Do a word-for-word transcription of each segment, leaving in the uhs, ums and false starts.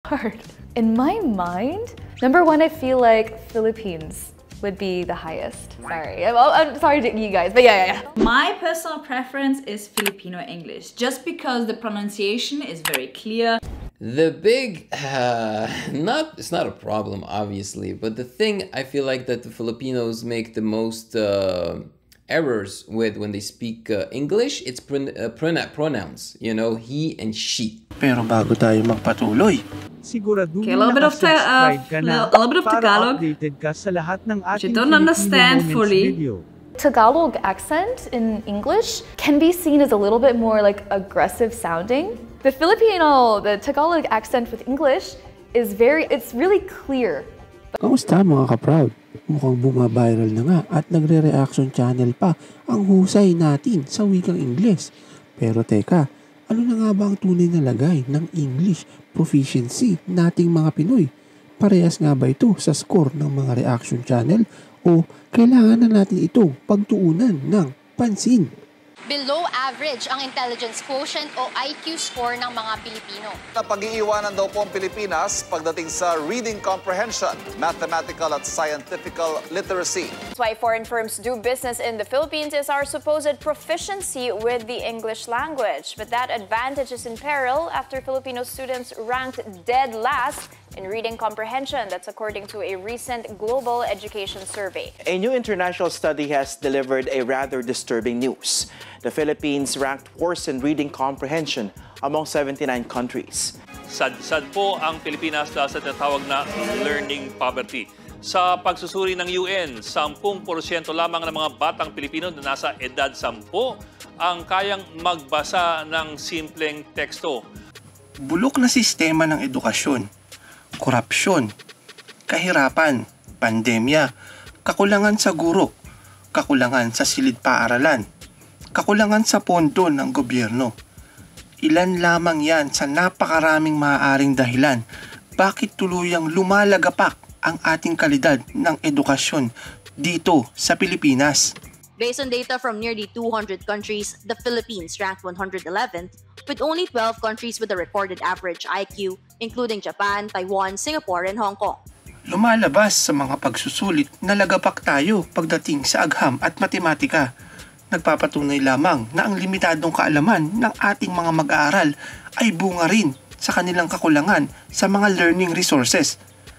hard. In my mind, number one, I feel like Philippines would be the highest. Sorry, I'm, I'm sorry to you guys, but yeah, yeah, yeah. My personal preference is Filipino English, just because the pronunciation is very clear. The big, uh, not, it's not a problem, obviously, but the thing I feel like that the Filipinos make the most uh, errors with when they speak uh, English, it's pron uh, pronouns, you know, he and she. Pero bago tayo magpatuloy, siguraduhin okay, a little bit of nakasubscribe uh, ka na a little bit of para Tagalog, updated ka sa lahat ng which ating I don't understand Filipino fully. Moments video. Tagalog accent in English can be seen as a little bit more like aggressive sounding. The Filipino, the Tagalog accent with English is very, it's really clear. kamusta mga ka-proud? Mukhang bumabiral na nga at nagre-reaction channel pa ang husay natin sa wikang Ingles. Pero teka, ano na nga ba ang tunay na lagay ng English proficiency nating mga Pinoy? Parehas nga ba ito sa score ng mga reaction channel o kailangan na natin itong pagtuunan ng pansin? Below average ang intelligence quotient o I Q score ng mga Pilipino. Napag-iiwanan daw po ang Pilipinas pagdating sa reading comprehension, mathematical at scientific literacy. That's why foreign firms do business in the Philippines is our supposed proficiency with the English language. But that advantage is in peril after Filipino students ranked dead last in reading comprehension. That's according to a recent global education survey. A new international study has delivered a rather disturbing news. The Philippines ranked worst in reading comprehension among seventy-nine countries. Sad-sad po ang Pilipinas dahil sa tinatawag na learning poverty. Sa pagsusuri ng U N, ten porsyento lamang ng mga batang Pilipino na nasa edad ten ang kayang magbasa ng simpleng teksto. Bulok na sistema ng edukasyon, korupsyon, kahirapan, pandemya, kakulangan sa guro, kakulangan sa silid-paaralan, kakulangan sa pondo ng gobyerno. Ilan lamang yan sa napakaraming maaaring dahilan bakit tuluyang lumalagapak ang ating kalidad ng edukasyon dito sa Pilipinas. Based on data from nearly two hundred countries, the Philippines ranked one hundred eleventh, with only twelve countries with a recorded average I Q, including Japan, Taiwan, Singapore, and Hong Kong. Lumalabas sa mga pagsusulit na lagapak tayo pagdating sa agham at matematika. Nagpapatunay lamang na ang limitadong kaalaman ng ating mga mag-aaral ay bunga rin sa kanilang kakulangan sa mga learning resources,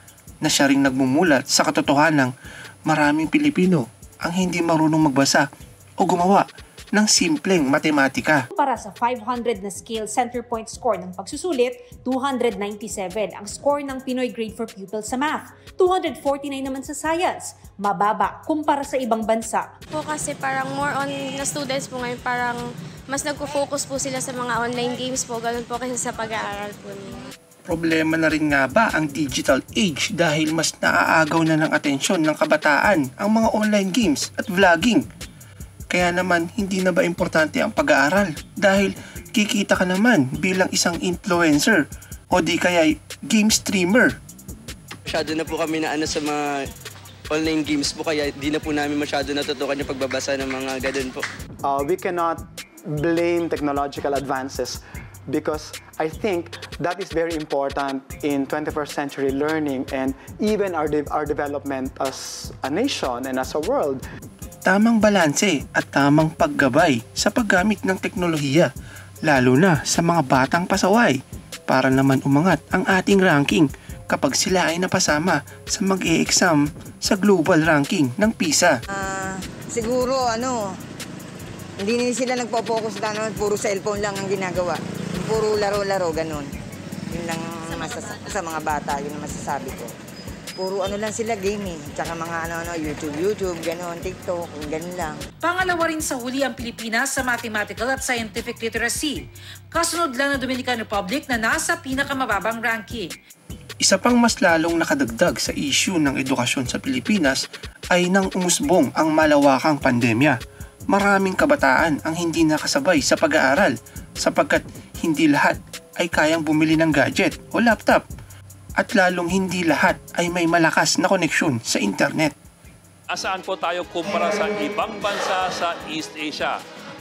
na siya ring nagmumulat sa katotohanang maraming Pilipino ang hindi marunong magbasa o gumawa ng simpleng matematika. Para sa five hundred na scale center point score ng pagsusulit, two hundred ninety-seven ang score ng Pinoy Grade for Pupils sa math, two hundred forty-nine naman sa science, mababa kumpara sa ibang bansa. Po kasi parang more on na students po ngayon, parang mas nagpo-focus po sila sa mga online games po, ganun po kasi sa pag-aaral po nila. Problema na rin nga ba ang digital age dahil mas naaagaw na ng atensyon ng kabataan ang mga online games at vlogging? Kaya naman, hindi na ba importante ang pag-aaral dahil kikita ka naman bilang isang influencer o di kaya game streamer? Masyado na po kami na ano sa mga online games po, kaya di na po namin masyado natutukan yung pagbabasa ng mga ganun po. Uh, we cannot blame technological advances because I think that is very important in twenty-first century learning and even our, de our development as a nation and as a world. Tamang balanse at tamang paggabay sa paggamit ng teknolohiya, lalo na sa mga batang pasaway, para naman umangat ang ating ranking kapag sila ay napasama sa mag-e-exam sa global ranking ng PISA. Uh, siguro ano, hindi nila sila nagpo-focus na ano, puro cellphone lang ang ginagawa. Puro laro-laro, ganun. Yun lang masas sa mga bata, yun ang masasabi ko. Puro ano lang sila, gaming. Tsaka mga ano-ano, YouTube, YouTube, gano'n, TikTok, gano'n lang. Pangalawa rin sa huli ang Pilipinas sa mathematical at scientific literacy. Kasunod lang ng Dominican Republic na nasa pinakamababang ranking. Isa pang mas lalong nakadagdag sa issue ng edukasyon sa Pilipinas ay nang umusbong ang malawakang pandemya. Maraming kabataan ang hindi nakasabay sa pag-aaral sapagkat hindi lahat ay kayang bumili ng gadget o laptop. At lalong hindi lahat ay may malakas na koneksyon sa internet. Asaan po tayo kumpara sa ibang bansa sa East Asia?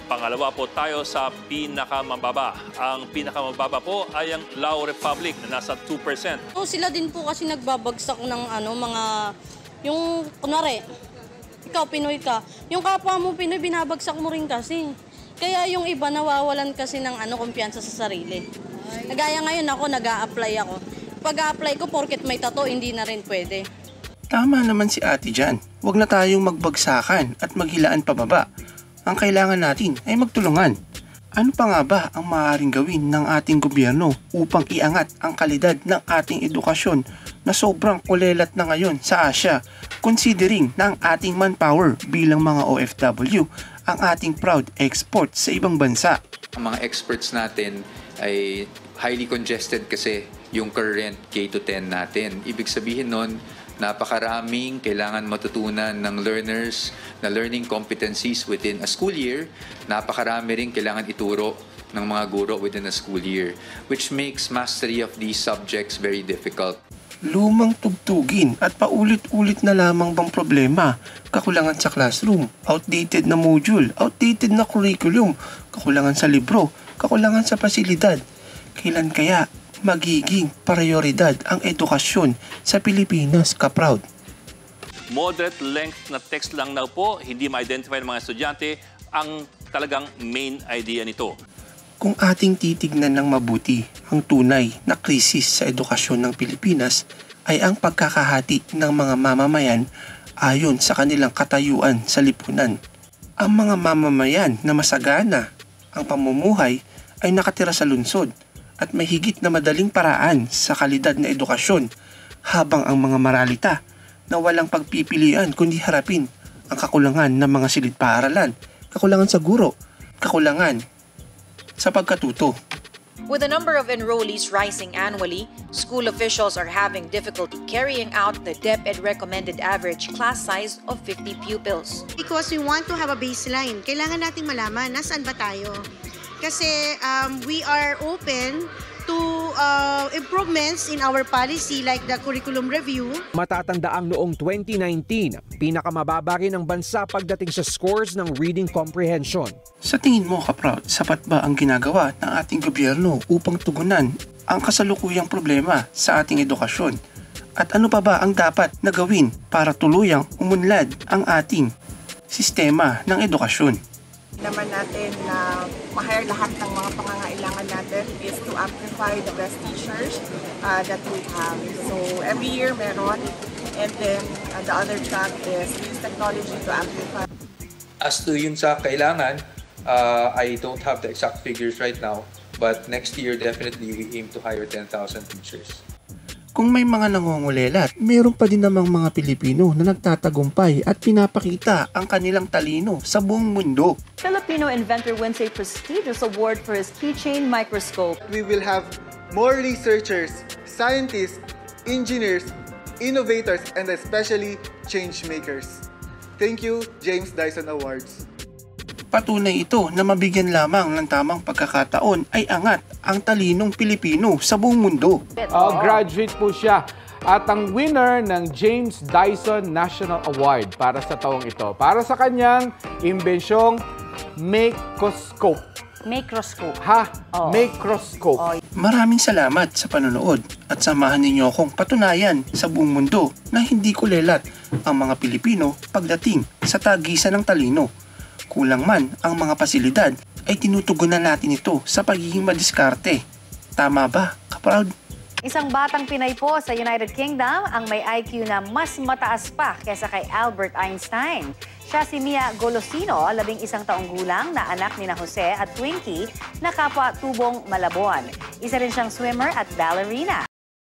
Pangalawa po tayo sa pinakamababa. Ang pinakamababa po ay ang Lao Republic na nasa two percent. So, sila din po kasi nagbabagsak ng ano, mga, yung, kunwari, ikaw Pinoy ka, yung kapwa mo Pinoy, binabagsak mo rin kasi. Kaya yung iba nawawalan kasi ng ano, kumpiyansa sa sarili. Nagaya ngayon ako, nag-a-apply ako. Pag-a-apply ko, porket may tato, hindi na rin pwede. Tama naman si ate dyan. Huwag na tayong magbagsakan at maghilaan pababa. Ang kailangan natin ay magtulungan. Ano pa nga ba ang maaaring gawin ng ating gobyerno upang iangat ang kalidad ng ating edukasyon na sobrang kulelat na ngayon sa Asia, considering na ang ating manpower bilang mga O F W ang ating proud export sa ibang bansa? Ang mga experts natin ay highly congested kasi yung current K to ten natin. Ibig sabihin nun, napakaraming kailangan matutunan ng learners na learning competencies within a school year. Napakarami rin kailangan ituro ng mga guro within a school year, which makes mastery of these subjects very difficult. Lumang tugtugin at paulit-ulit na lamang bang problema? Kakulangan sa classroom, outdated na module, outdated na curriculum, kakulangan sa libro, kakulangan sa pasilidad. Kailan kaya magiging prioridad ang edukasyon sa Pilipinas, ka-proud? Moderate length na text lang daw po, hindi ma-identify ng mga estudyante ang talagang main idea nito. Kung ating titignan ng mabuti, ang tunay na krisis sa edukasyon ng Pilipinas ay ang pagkakahati ng mga mamamayan ayon sa kanilang katayuan sa lipunan. Ang mga mamamayan na masagana ang pamumuhay ay nakatira sa lungsod at may higit na madaling paraan sa kalidad na edukasyon, habang ang mga maralita na walang pagpipilian kundi harapin ang kakulangan ng mga silid-paaralan, kakulangan sa guro, kakulangan sa pagkatuto. With the number of enrollees rising annually, school officials are having difficulty carrying out the DepEd recommended average class size of fifty pupils. Because we want to have a baseline, kailangan nating malaman nasaan ba tayo. Kasi um, we are open to uh, improvements in our policy like the curriculum review. Matatandaang noong twenty nineteen, pinakamababa rin ang bansa pagdating sa scores ng reading comprehension. Sa tingin mo, ka-proud, sapat ba ang ginagawa ng ating gobyerno upang tugunan ang kasalukuyang problema sa ating edukasyon? At ano pa ba ang dapat na gawin para tuluyang umunlad ang ating sistema ng edukasyon? Naman natin na ma-hire lahat ng mga pangangailangan natin is to amplify the best teachers uh, that we have. So every year meron, and then uh, the other track is use technology to amplify. As to yun sa kailangan, uh, I don't have the exact figures right now, but next year definitely we aim to hire ten thousand teachers. Kung may mga nangungulelat, mayroon pa din namang mga Pilipino na nagtatagumpay at pinapakita ang kanilang talino sa buong mundo. Filipino inventor wins a prestigious award for his keychain microscope. We will have more researchers, scientists, engineers, innovators, and especially change makers. Thank you, James Dyson Awards. Patunay ito na mabigyan lamang ng tamang pagkakataon ay angat ang talinong Pilipino sa buong mundo. Uh, graduate po siya at ang winner ng James Dyson National Award para sa taong ito. Para sa kanyang imbensyong microscope. Microscope. Ha? Oh. Microscope. Oh. Maraming salamat sa panonood at samahan ninyo akong patunayan sa buong mundo na hindi kulelat ang mga Pilipino pagdating sa tagisan ng talino. Kulang man ang mga pasilidad, ay tinutugunan natin ito sa pagiging madiskarte. Tama ba, ka-proud? Isang batang Pinay po sa United Kingdom ang may I Q na mas mataas pa kesa kay Albert Einstein. Siya si Mia Golosino, labing isang taong gulang na anak ni na Jose at Twinkie na kapwa tubong Malabon. Isa rin siyang swimmer at ballerina.